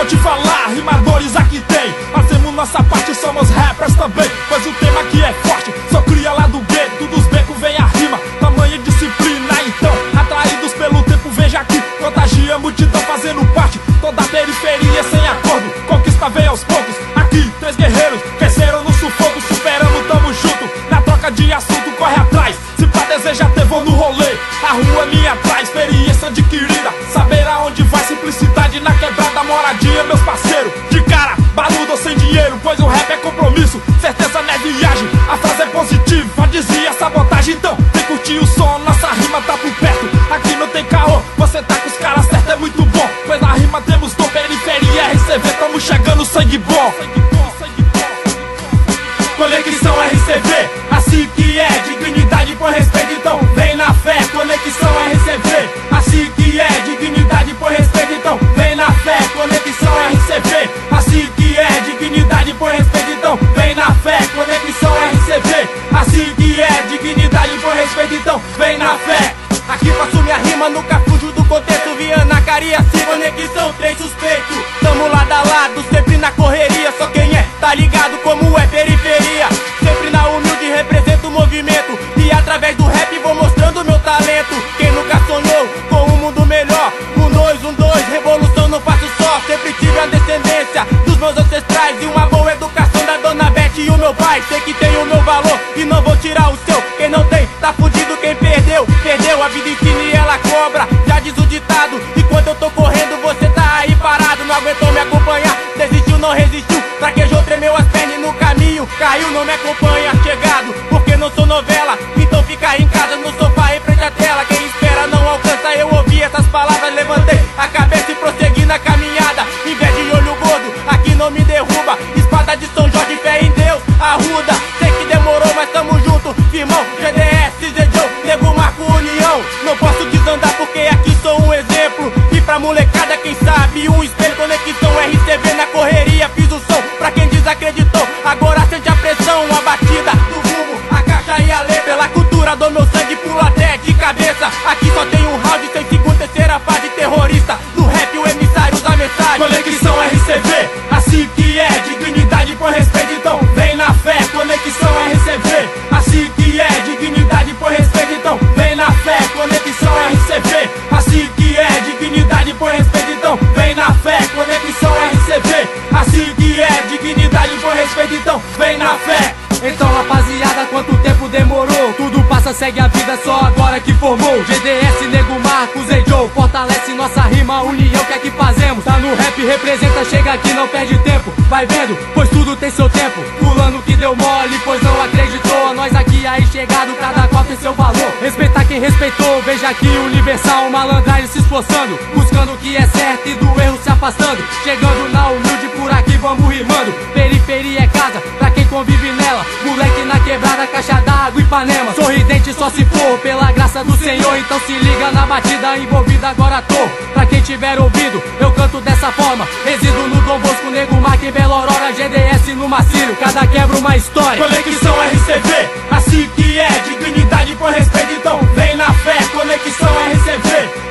te falar, rimadores aqui tem. Fazemos nossa parte, somos rappers também. Pois o tema aqui é forte, só cria lá do gueto. Dos becos vem a rima, tamanha disciplina. Então, atraídos pelo tempo, veja aqui. Contagia a multidão fazendo parte. Toda a periferia sem acordo, conquista vem aos poucos. Aqui, 3 guerreiros, cresceram no sufoco. Superamos, tamo junto, na troca de assunto, corre atrás. Se pra deseja ter voo no rolê, a rua é minha atrás. Experiência adquirida, saber aonde vai. Simplicidade na quebrada, moradia, meus parceiros. De cara, baludo ou sem dinheiro, pois o rap é compromisso. Certeza não é viagem, a frase é positiva, dizia sabotagem. Então, vem curtir o som, nossa rima tá por perto. Aqui não tem caô, você tá com os caras certos, é muito bom. Pois na rima temos dom, periferia, RCV, tamo chegando, sangue bom. Conexão RCV, assim que é, dignidade por respeito, então vem na fé. Conexão RCV, assim que é, dignidade por respeito, então vem na fé. Conexão RCV, assim que é, dignidade por respeito, então vem na fé. Conexão RCV, assim que é, dignidade por respeito, então vem na fé. Aqui faço minha rima, nunca fujo do contexto. Viana, Cariacica, conexão, 3 suspeitos. Tamo lado a lado, sempre na correria. Só quem é, tá ligado como é periferia. Sempre na humilde, represento o movimento. E através do rap vou mostrando meu talento. Quem nunca sonhou com um mundo melhor? 1, 2, 1, 2, revolução não faço só. Sempre tive a descendência dos meus ancestrais e uma boa educação da dona Beth e o meu pai. Sei que tem o meu valor e não vou tirar o seu. Quem não tem, tá fudido. Quem perdeu, perdeu. A vida ensina e ela cobra. Já diz o ditado. E quando eu tô correndo, você tá aí parado. Não aguentou me acompanhar, desistiu, não resistiu. Traquejou, tremeu as pernas no caminho. Caiu, não me acompanha, chegado. Porque não sou novela, então fica em casa no sofá em frente à tela. Quem espera não alcança, eu ouvi essas palavras. Levantei a cabeça e prossegui na caminhada. Em vez de olho gordo, aqui não me derruba. Espada de São Jorge, fé em Deus, arruda. Sei que demorou, mas tamo junto, firmão. GDS, Zedjou, Nego Marco, União. Não posso desandar porque aqui sou um exemplo. E pra molecada, quem sabe, um espelho. Conexão RCV na correria, fiz o som pra quem desacreditou. Agora sente a pressão, a batida do rumo, a caixa e a letra. Pela cultura do meu sangue, pulo até de cabeça. Aqui só tem um round, 6 segundos, terceira fase. Terrorista, no rap o emissário da mensagem. Conexão RCV, assim que é, dignidade por respeito, então vem na fé. Conexão RCV, assim que é, dignidade por respeito, então vem na fé. Conexão RCV, assim que é, dignidade por respeito, então vem na fé. Conexão RCV, assim que é, dignidade por respeito, então vem na fé. Então rapaziada, quanto tempo demorou? Tudo passa, segue a vida, só agora que formou. GDS, Nego Marcos, Zedjou, fortalece nossa rima, união, que é que fazemos? Tá no rap, representa, chega aqui, não perde tempo. Vai vendo, pois tudo tem seu tempo. Fulano que deu mole, pois não acreditou. Nós aqui aí chegado, cada qual tem seu valor. Respeitar quem respeitou, veja aqui universal. Malandragem se esforçando, buscando o que é certo e do erro se afastando. Chegando na humilde, por aqui vamos rimando. Periferia é casa, pra quem convive nela. Moleque na quebrada, caixa d'água, Ipanema. Sorridente só se for pela graça do Senhor. Então se liga na batida envolvida, agora tô. Pra quem tiver ouvido, eu canto dessa forma. Resido no Dom Bosco, Nego Marco em Belo Aurora. GDS no Marcílio, cada quebra uma história. Conexão RCV, assim que é, dignidade por respeito, então vem na fé. Conexão RCV,